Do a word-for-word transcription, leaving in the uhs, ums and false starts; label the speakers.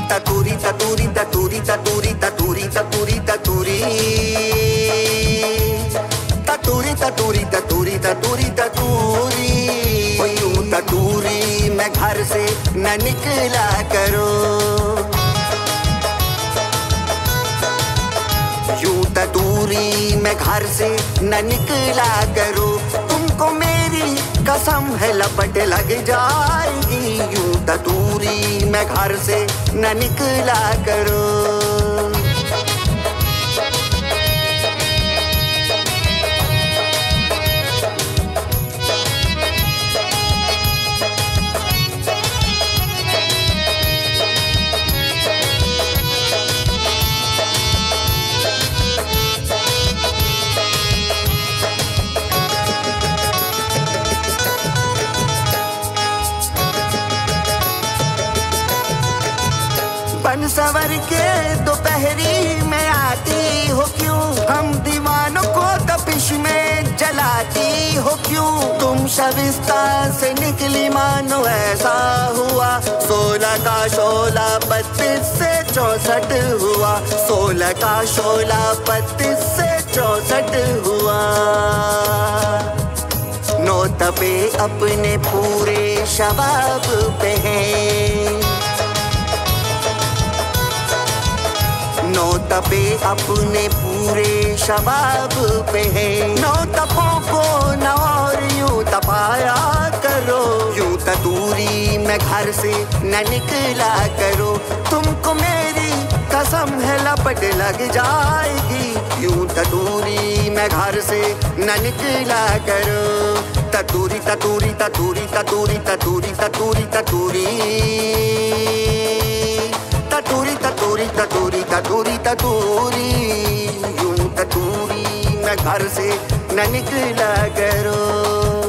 Speaker 1: ततूरी ततूरी ततूरी ततूरी ततूरी ततूरी ततूरी ततूरी ततूरी ततूरी ततूरी ततूरी यूं ततूरी मैं घर से न निकला करो, यूं ततूरी मैं घर से न निकला करो, तुमको मेरी कसम है लपट लग जाएगी, यूं ततूरी मैं घर से न निकला करो। बन सवर के दोपहरी में आती हो क्यों, हम दीवानों को तपिश में जलाती हो क्यों, तुम शविस्ता से निकली मानो ऐसा हुआ, सोलह का शोला बत्तीस से चौसठ हुआ, सोलह का शोला बत्तीस से चौसठ हुआ। नौ तपे अपने पूरे शबाब पे हैं, नौ तपे अपने पूरे शबाब पे हैं, नौ तपों को न और यूं तपाया करो, यूं ततूरी मैं घर से न निकला करो, तुमको मेरी कसम है लपट लग जाएगी, यूं ततूरी मैं घर से न निकला करो। ततूरी ततूरी ततूरी ततूरी ततूरी ततूरी ततूरी ततूरी ततूरी ततूरी ततूरी ततूरी यूं ततूरी मैं घर से न निकला करो।